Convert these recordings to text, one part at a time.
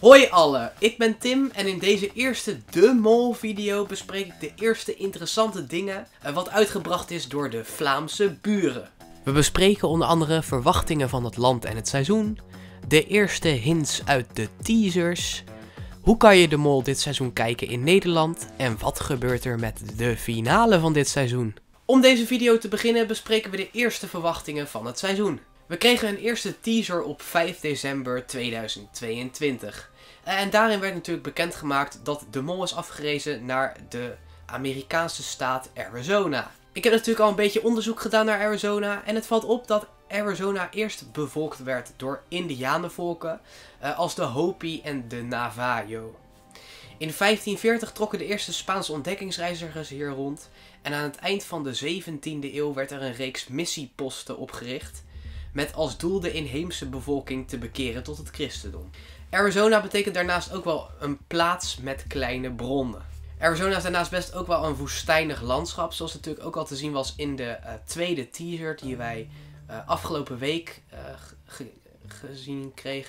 Hoi allen, ik ben Tim en in deze eerste De Mol video bespreek ik de eerste interessante dingen wat uitgebracht is door de Vlaamse buren. We bespreken onder andere verwachtingen van het land en het seizoen, de eerste hints uit de teasers, hoe kan je De Mol dit seizoen kijken in Nederland en wat gebeurt er met de finale van dit seizoen. Om deze video te beginnen bespreken we de eerste verwachtingen van het seizoen. We kregen een eerste teaser op 5 december 2022. En daarin werd natuurlijk bekendgemaakt dat De Mol is afgerezen naar de Amerikaanse staat Arizona. Ik heb natuurlijk al een beetje onderzoek gedaan naar Arizona en het valt op dat Arizona eerst bevolkt werd door Indianenvolken als de Hopi en de Navajo. In 1540 trokken de eerste Spaanse ontdekkingsreizigers hier rond en aan het eind van de 17e eeuw werd er een reeks missieposten opgericht met als doel de inheemse bevolking te bekeren tot het christendom. Arizona betekent daarnaast ook wel een plaats met kleine bronnen. Arizona is daarnaast best ook wel een woestijnig landschap, zoals natuurlijk ook al te zien was in de tweede teaser die wij afgelopen week gezien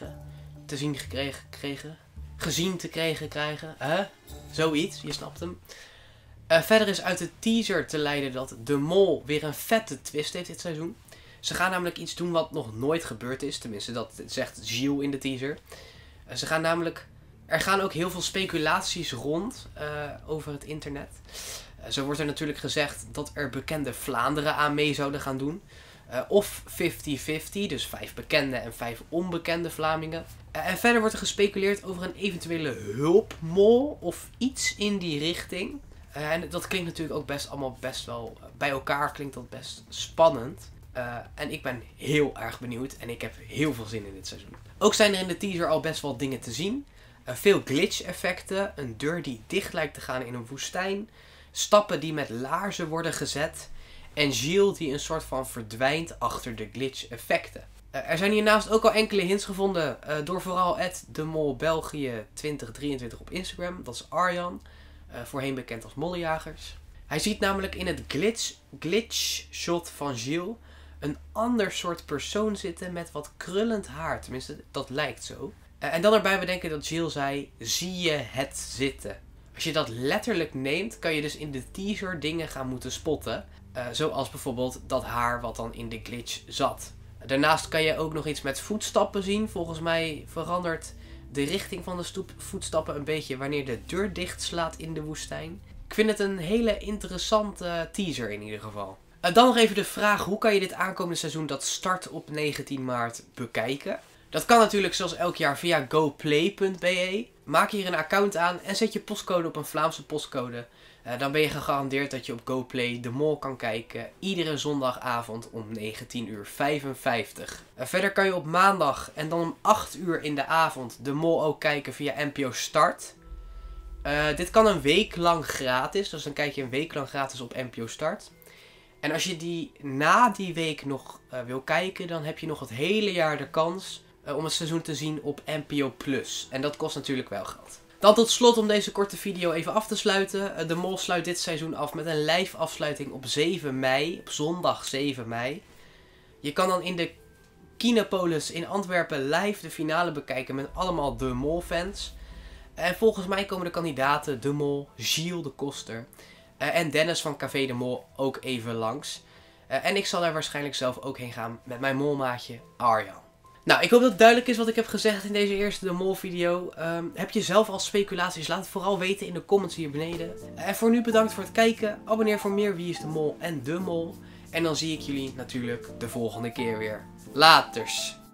te krijgen. Zoiets, je snapt hem. Verder is uit de teaser te leiden dat De Mol weer een vette twist heeft dit seizoen. Ze gaan namelijk iets doen wat nog nooit gebeurd is, tenminste dat zegt Gilles in de teaser. Er gaan ook heel veel speculaties rond over het internet. Zo wordt er natuurlijk gezegd dat er bekende Vlaanderen aan mee zouden gaan doen. Of 50-50, dus 5 bekende en 5 onbekende Vlamingen. En verder wordt er gespeculeerd over een eventuele hulpmol of iets in die richting. En dat klinkt natuurlijk ook allemaal best wel bij elkaar, klinkt dat best spannend. En ik ben heel erg benieuwd en ik heb heel veel zin in dit seizoen. Ook zijn er in de teaser al best wel dingen te zien. Veel glitch effecten, een deur die dicht lijkt te gaan in een woestijn, stappen die met laarzen worden gezet en Gilles die een soort van verdwijnt achter de glitch effecten. Er zijn hiernaast ook al enkele hints gevonden door vooral @demolbelgië2023 op Instagram, dat is Arjan, voorheen bekend als Mollejagers. Hij ziet namelijk in het glitch shot van Gilles een ander soort persoon zitten met wat krullend haar. Tenminste, dat lijkt zo. En dan erbij bedenken dat Gilles zei, zie je het zitten. Als je dat letterlijk neemt, kan je dus in de teaser dingen gaan moeten spotten. Zoals bijvoorbeeld dat haar wat dan in de glitch zat. Daarnaast kan je ook nog iets met voetstappen zien. Volgens mij verandert de richting van de voetstappen een beetje wanneer de deur dicht slaat in de woestijn. Ik vind het een hele interessante teaser in ieder geval. Dan nog even de vraag, hoe kan je dit aankomende seizoen dat start op 19 maart bekijken? Dat kan natuurlijk zoals elk jaar via goplay.be. Maak hier een account aan en zet je postcode op een Vlaamse postcode. Dan ben je gegarandeerd dat je op GoPlay De Mol kan kijken. Iedere zondagavond om 19:55. Verder kan je op maandag en dan om 8 uur in de avond De Mol ook kijken via NPO Start. Dit kan een week lang gratis, dus dan kijk je een week lang gratis op NPO Start. En als je na die week nog wil kijken, dan heb je nog het hele jaar de kans om het seizoen te zien op NPO Plus. En dat kost natuurlijk wel geld. Dan tot slot om deze korte video even af te sluiten. De Mol sluit dit seizoen af met een live afsluiting op 7 mei, op zondag 7 mei. Je kan dan in de Kinopolis in Antwerpen live de finale bekijken met allemaal De Mol fans. En volgens mij komen de kandidaten De Mol, Gilles de Koster en Dennis van Café De Mol ook even langs. En ik zal daar waarschijnlijk zelf ook heen gaan met mijn molmaatje Arjan. Nou, ik hoop dat het duidelijk is wat ik heb gezegd in deze eerste De Mol video. Heb je zelf al speculaties? Laat het vooral weten in de comments hier beneden. En voor nu bedankt voor het kijken. Abonneer voor meer Wie is de Mol en De Mol. En dan zie ik jullie natuurlijk de volgende keer weer. Laters!